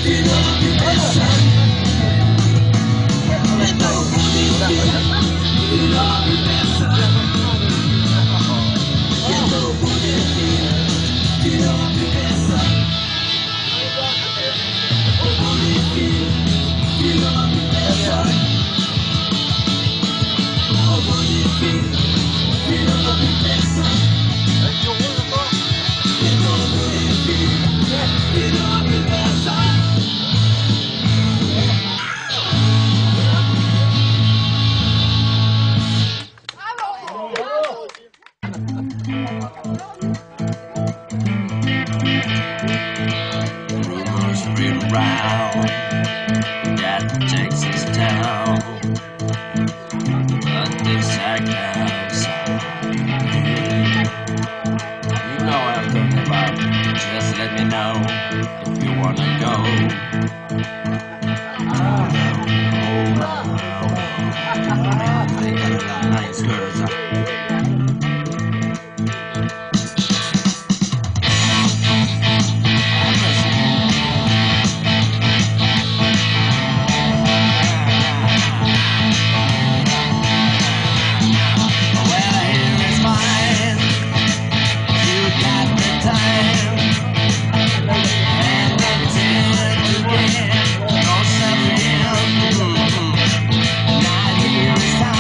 That Texas town, but this act outside. You know what I'm talking about. Just let me know if you wanna go. Nice girls. It's time.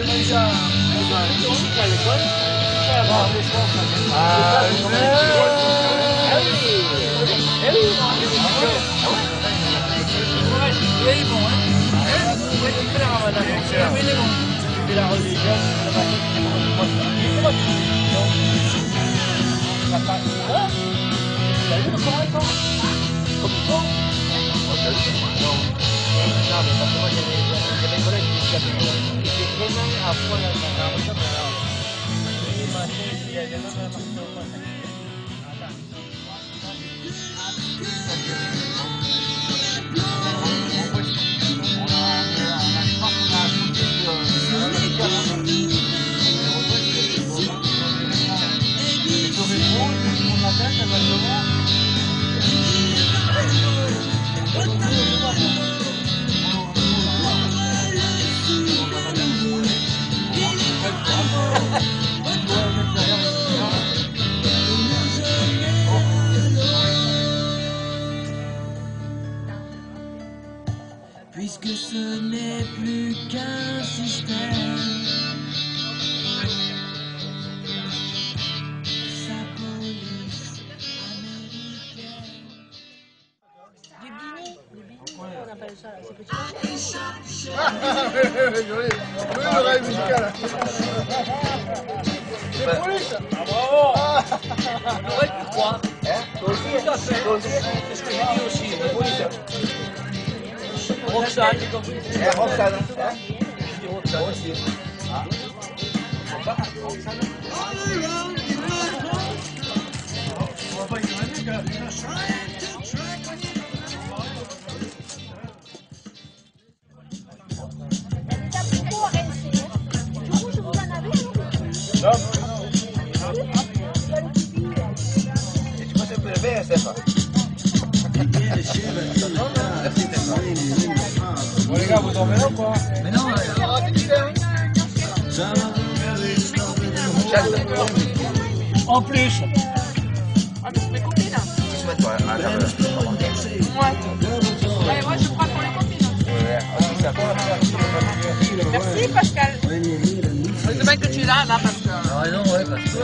Puisque ce n'est plus qu'un système, sa police américaine. Du bini, on appelle ça, c'est petit. Joli, l'oreille musicale. C'est pour lui ça. Bravo. Ouais, tu crois. Toi aussi, tout à fait. Toi aussi. C'est ce que j'ai dit aussi. C'est pour lui ça. Roxane. Roxane. Je dis Roxane aussi. Ah. Roxane. Non. Et tu penses que le verre, c'est pas. Bon les gars, vous en venez ou quoi? Mais non, En plus. Ah, mais c'est mes copines. Ouais, moi je crois pour les copines. Merci Pascal. C'est bien que tu es là, parce que. t'as raison, ouais, parce que.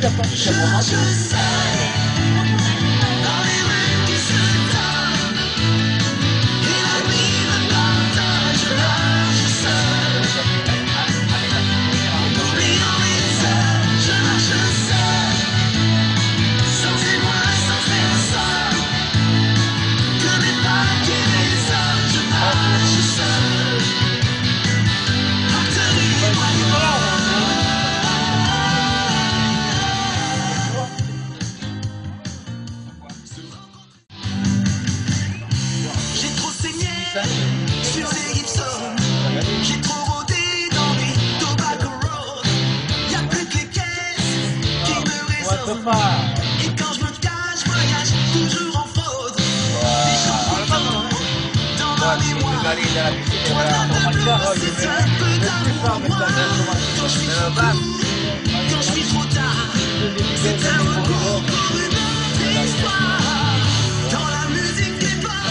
il a pas mis la formation. Sur les Gibson, j'ai trop rôdé dans les Tobacco Road. Y'a plus que les caisses qui me résonnent. Et quand je me cache, voyage toujours en faute. Des chansons dans ma mémoire. C'est un peu d'amour pour moi. Quand je suis trop court, quand je suis trop tard. C'est un recours pour une autre histoire. Dans la musique est pas.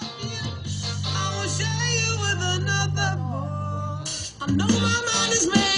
I know my mind is made.